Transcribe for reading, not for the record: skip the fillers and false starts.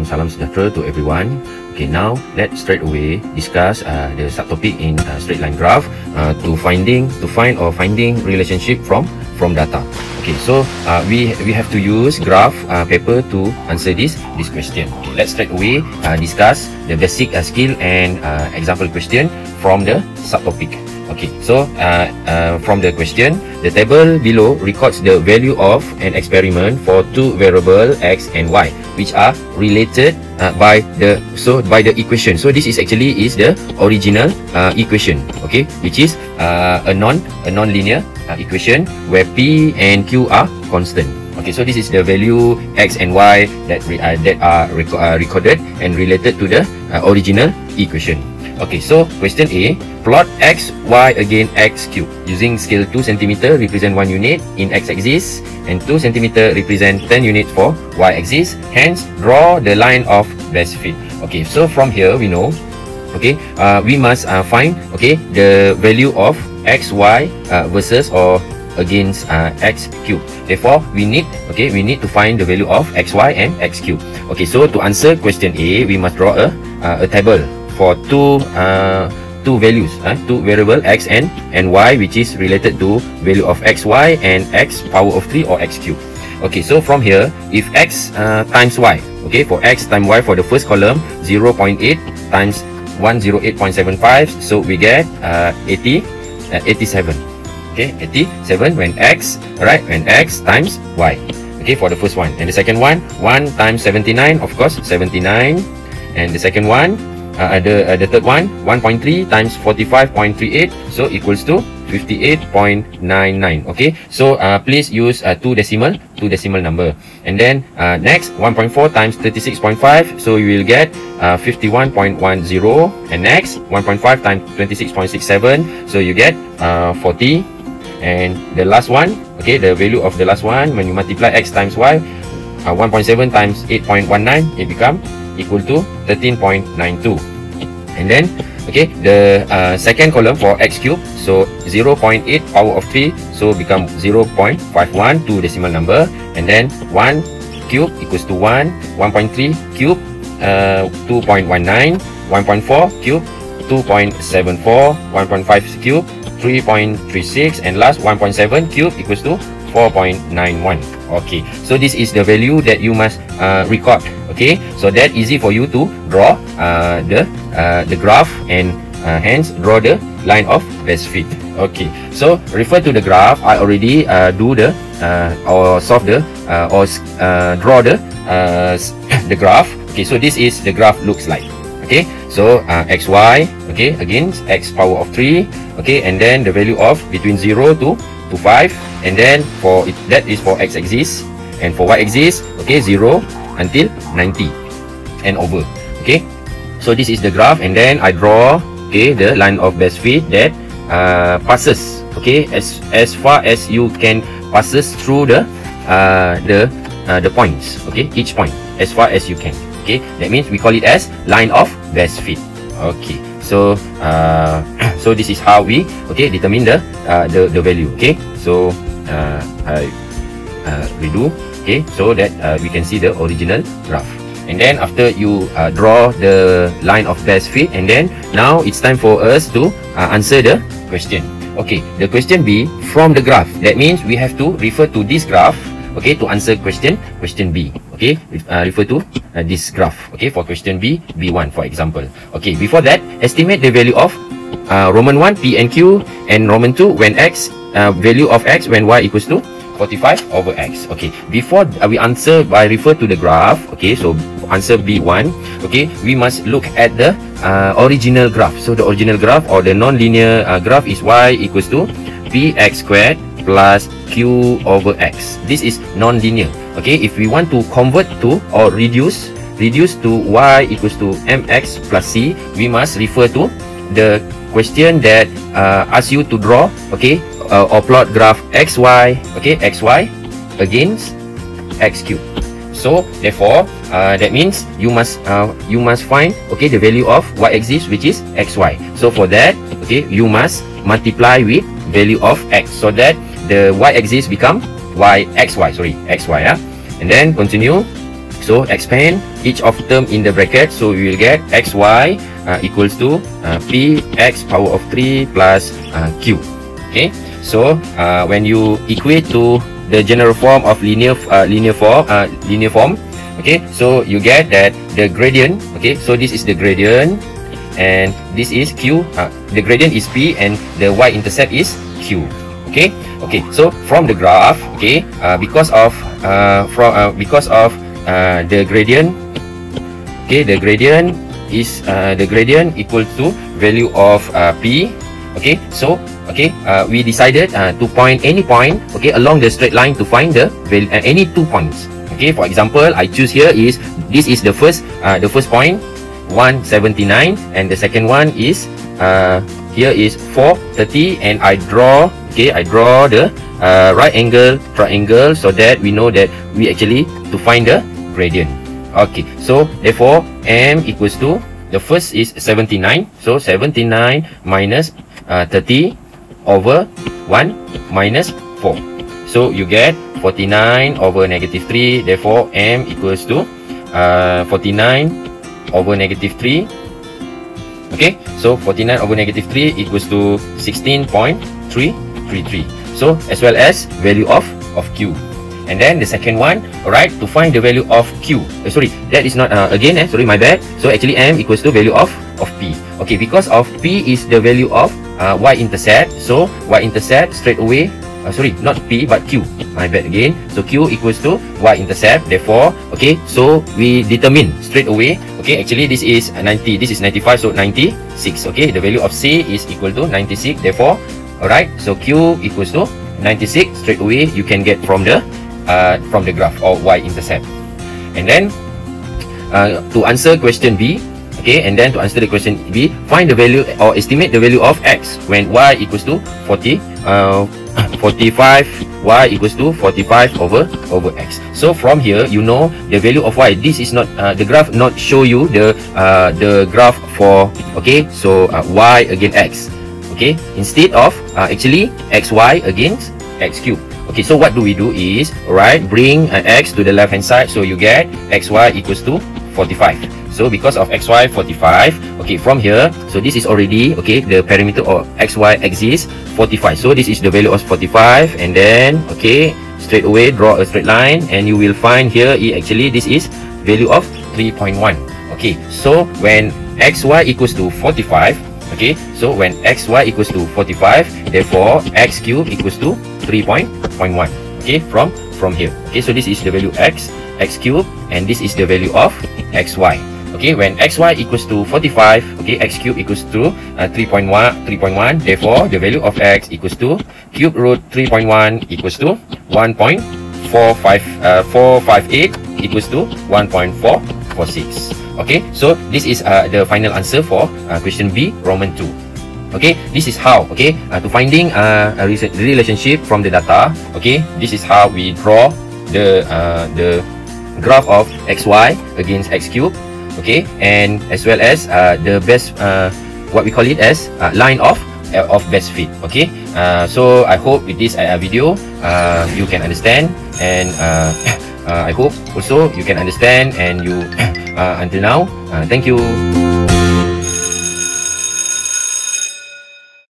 and salam sejahtera to everyone. Okay, now let's straight away discuss the subtopic in straight line graph to find relationship from data. Okay, so we have to use graph paper to answer this question. Okay, let's straight away discuss the basic skill and example question from the subtopic. Okay, so from the question, the table below records the value of an experiment for two variables x and y, which are related by the equation. So this is actually the original equation. Okay, which is a non-linear equation where p and q are constant. Okay, so this is the value x and y that are recorded and related to the original equation. Okay, so question A, plot x, y against x cube using scale 2 cm represent 1 unit in x-axis and 2 cm represent 10 units for y-axis. Hence, draw the line of best fit. Okay, so from here we know, okay, we must find the value of x, y versus or against x cube. Therefore, we need to find the value of x, y and x cube. Okay, so to answer question A, we must draw a table for two values, two variable x and y, which is related to value of x, y and x power of 3 or x cube. Okay, so from here, if x times y, okay, for x times y for the first column, 0.8 times 108.75, so we get 87. Okay, 87 when x, right, when x times y. Okay, for the first one. And the second one, 1 times 79, of course, 79. And the second one, the third one, 1.3 times 45.38, so equals to 58.99. Okay, so please use two decimal number. And then next, 1.4 times 36.5, so you will get 51.10. And next, 1.5 times 26.67, so you get 40. And the last one, okay, the value of the last one, when you multiply x times y, 1.7 times 8.19, it becomes equal to 13.92. And then, okay, the second column for x cube, so 0.8 power of 3, so become 0.51, two decimal number. And then 1 cube equals to 1, 1.3 cube 2.19, 1.4 cube 2.74, 1.5 cube 3.36, and last 1.7 cube equals to 4.91. Okay, so this is the value that you must record. Okay, so that easy for you to draw the graph and hence draw the line of best fit. Okay, so refer to the graph. I already do the or solve the or draw the graph. Okay, so this is the graph looks like. Okay, so xy, okay, against x power of 3, okay, and then the value of between 0 to 5, and then for it, that is for x-axis, and for y-axis, okay, 0 until 90 and over. Okay, so this is the graph, and then I draw, okay, the line of best fit that passes, okay, as far as you can passes through the points, okay, each point as far as you can. Okay, that means we call it as line of best fit. Okay, so so this is how we determine the value. Okay, so I redo, okay, so that we can see the original graph. And then after you draw the line of best fit, and then now it's time for us to answer the question. Okay, the question B from the graph. That means we have to refer to this graph, okay, to answer question B. Okay, refer to this graph. Okay, for question B, B1 for example. Okay, before that, estimate the value of Roman 1 P and Q, and Roman 2 when x value of x when y equals to 45 over x. Okay, before we answer by refer to the graph, okay, so answer B1, okay, we must look at the original graph. So the original graph or the non-linear graph is y equals to px squared plus q over x. This is non-linear. Okay, if we want to convert to or reduce to y equals to mx plus c, we must refer to the question that asks you to draw, okay, or plot graph xy, okay, xy against x cube. So therefore, that means you must find, okay, the value of y-axis, which is xy. So for that, okay, you must multiply with value of x, so that the y-axis become xy, and then continue. So expand each of term in the bracket. So we will get xy equals to p x power of 3 plus q. Okay. So when you equate to the general form of linear form, okay, so you get that the gradient, okay, so this is the gradient and this is q, the gradient is p and the y-intercept is q. Okay, so from the graph, okay, because of the gradient, okay, the gradient is the gradient equal to value of p. Okay, so we decided to point any point, okay, along the straight line to find the value any 2 points. Okay, for example, I choose here is this is the first point 179 and the second one is here is 430 and I draw the right angle triangle so that we know that we actually to find the gradient. Okay, so therefore m equals to, the first is 79, so 79 minus 30 over 1 minus 4, so you get 49 over negative 3, therefore m equals to 49 over negative 3. Okay, so 49 over negative 3 equals to 16.333. So as well as value of q. And then the second one, alright, to find the value of q. Sorry, that is not sorry, my bad. So actually m equals to value of p. Okay, because of p is the value of y-intercept, so y-intercept straight away. Sorry, not p but q. My bad again. So q equals to y-intercept. Therefore, okay, so we determine straight away. Okay, actually this is 90, this is 95, so 96. Okay, the value of c is equal to 96. Therefore, alright, so q equals to 96. Straight away you can get from the graph or y-intercept. And then to answer question B, okay, and then to answer the question B, find the value or estimate the value of x when y equals to 45, y equals to 45 over x. So from here you know the value of y. This is not the graph not show you the graph for, okay, so y against x. Okay, instead of actually xy against x cube. Okay, so what do we do is, alright, bring x to the left hand side, so you get xy equals to 45. So because of xy 45, okay, from here, so this is already, okay, the parameter of xy axis 45. So this is the value of 45, and then, okay, straight away draw a straight line, and you will find here actually this is value of 3.1. Okay, so when xy equals to 45, okay, so when xy equals to 45, therefore x cube equals to 3.1. Okay, from here. Okay, so this is the value x cube, and this is the value of xy. Okay, when xy equals to 45, okay, x cube equals to 3.1, therefore the value of x equals to cube root 3.1 equals to 1.458 equals to 1.446. Okay, so this is the final answer for question B, Roman 2. Okay, this is how, okay, to finding a relationship from the data. Okay, this is how we draw the graph of xy against x cube. Okay, and as well as the best, what we call it as line of best fit. Okay, so I hope with this video you can understand, and I hope also you can understand, and you until now, thank you.